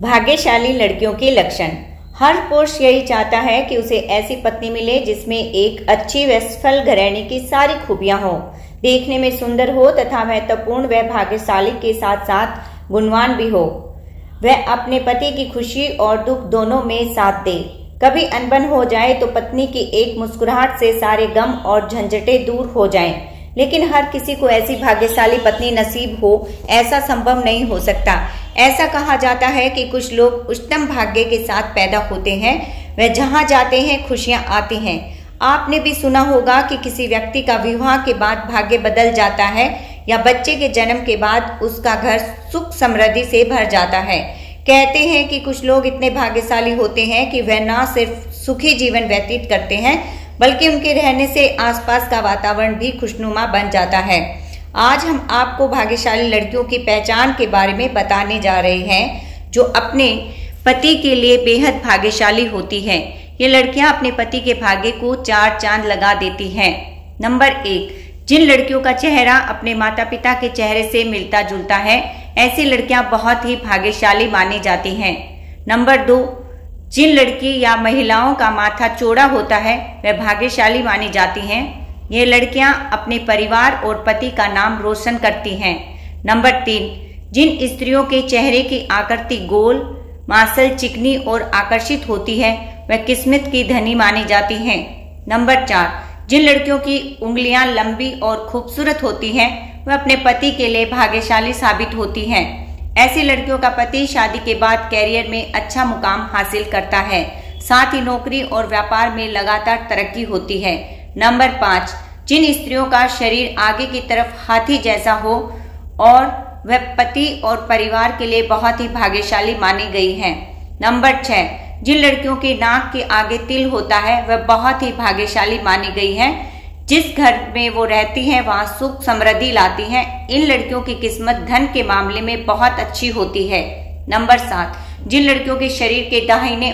भाग्यशाली लड़कियों के लक्षण। हर पुरुष यही चाहता है कि उसे ऐसी पत्नी मिले जिसमें एक अच्छी व सफल गृहिणी की सारी खूबियां हो, देखने में सुंदर हो तथा महत्वपूर्ण व भाग्यशाली के साथ साथ गुणवान भी हो। वह अपने पति की खुशी और दुख दोनों में साथ दे। कभी अनबन हो जाए तो पत्नी की एक मुस्कुराहट से सारे गम और झंझटें दूर हो जाएं। लेकिन हर किसी को ऐसी भाग्यशाली पत्नी नसीब हो, ऐसा संभव नहीं हो सकता। ऐसा कहा जाता है कि कुछ लोग उच्चतम भाग्य के साथ पैदा होते हैं, वह जहां जाते हैं खुशियां आती हैं। आपने भी सुना होगा कि किसी व्यक्ति का विवाह के बाद भाग्य बदल जाता है या बच्चे के जन्म के बाद उसका घर सुख समृद्धि से भर जाता है। कहते हैं कि कुछ लोग इतने भाग्यशाली होते हैं कि वह न सिर्फ सुखी जीवन व्यतीत करते हैं बल्कि उनके रहने से आसपास का वातावरण भी खुशनुमा बन जाता है। आज हम आपको भाग्यशाली लड़कियों की पहचान के बारे में बताने जा रहे हैं जो अपने पति के लिए बेहद भाग्यशाली होती हैं। ये लड़कियां अपने पति के भाग्य को चार चांद लगा देती हैं। नंबर 1, जिन लड़कियों का चेहरा अपने माता पिता के चेहरे से मिलता जुलता है, ऐसी लड़कियां बहुत ही भाग्यशाली मानी जाती हैं। नंबर 2, जिन लड़की या महिलाओं का माथा चौड़ा होता है वह भाग्यशाली मानी जाती हैं। ये लड़कियां अपने परिवार और पति का नाम रोशन करती हैं। नंबर 3, जिन स्त्रियों के चेहरे की आकृति गोल, मांसल, चिकनी और आकर्षित होती है वह किस्मत की धनी मानी जाती हैं। नंबर 4, जिन लड़कियों की उंगलियां लंबी और खूबसूरत होती हैं वह अपने पति के लिए भाग्यशाली साबित होती हैं। ऐसी लड़कियों का पति शादी के बाद कैरियर में अच्छा मुकाम हासिल करता है, साथ ही नौकरी और व्यापार में लगातार तरक्की होती है। नंबर 5, जिन स्त्रियों का शरीर आगे की तरफ हाथी जैसा हो और वह पति और परिवार के लिए बहुत ही भाग्यशाली मानी गई है। नंबर 6, जिन लड़कियों के नाक के आगे तिल होता है वह बहुत ही भाग्यशाली मानी गई है। जिस घर में वो रहती हैं वहां सुख समृद्धि लाती हैं। इन लड़कियों की किस्मत धन के मामले में बहुत अच्छी होती है। नंबर 7, जिन लड़कियों के शरीर के दाहिने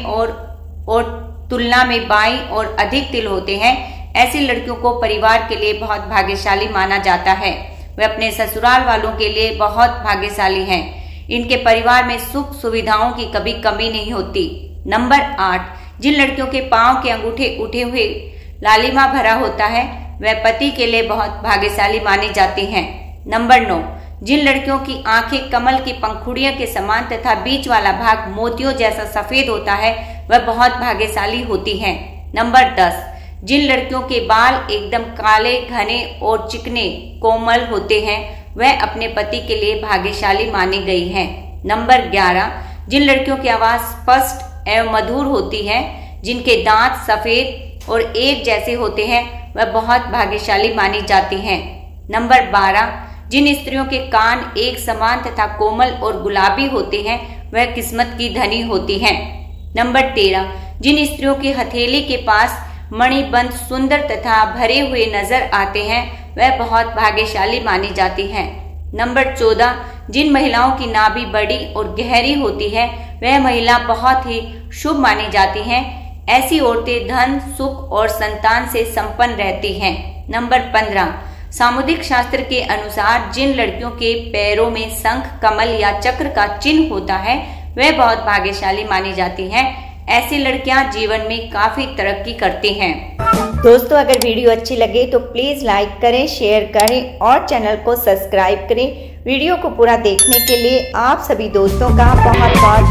और तुलना में बाईं और अधिक तिल होते हैं, ऐसी लड़कियों को परिवार के लिए बहुत भाग्यशाली माना जाता है। वे अपने ससुराल वालों के लिए बहुत भाग्यशाली हैं। इनके परिवार में सुख सुविधाओं की कभी कमी नहीं होती। नंबर 8, जिन लड़कियों के पांव के अंगूठे उठे हुए लालिमा भरा होता है वह पति के लिए बहुत भाग्यशाली मानी जाती हैं। नंबर 9, जिन लड़कियों की आंखें कमल की पंखुड़ियों के समान तथा बीच वाला भाग मोतियों जैसा सफेद होता है वह बहुत भाग्यशाली होती हैं। नंबर 10, जिन लड़कियों के बाल एकदम काले, घने और चिकने कोमल होते हैं वह अपने पति के लिए भाग्यशाली मानी गई हैं। नंबर 11, जिन लड़कियों की आवाज स्पष्ट एवं मधुर होती है, जिनके दांत सफेद और एक जैसे होते हैं वह बहुत भाग्यशाली मानी जाती हैं। नंबर 12, जिन स्त्रियों के कान एक समान तथा कोमल और गुलाबी होते हैं वह किस्मत की धनी होती हैं। नंबर 13, जिन स्त्रियों की हथेली के पास मणिबंध सुंदर तथा भरे हुए नजर आते हैं वह बहुत भाग्यशाली मानी जाती हैं। नंबर 14, जिन महिलाओं की नाभि बड़ी और गहरी होती है वह महिला बहुत ही शुभ मानी जाती हैं। ऐसी औरतें धन, सुख और संतान से संपन्न रहती हैं। नंबर 15, सामुदायिक शास्त्र के अनुसार जिन लड़कियों के पैरों में शंख, कमल या चक्र का चिन्ह होता है वह बहुत भाग्यशाली मानी जाती हैं। ऐसी लड़कियां जीवन में काफी तरक्की करती हैं। दोस्तों, अगर वीडियो अच्छी लगे तो प्लीज लाइक करें, शेयर करें और चैनल को सब्सक्राइब करें। वीडियो को पूरा देखने के लिए आप सभी दोस्तों का बहुत बहुत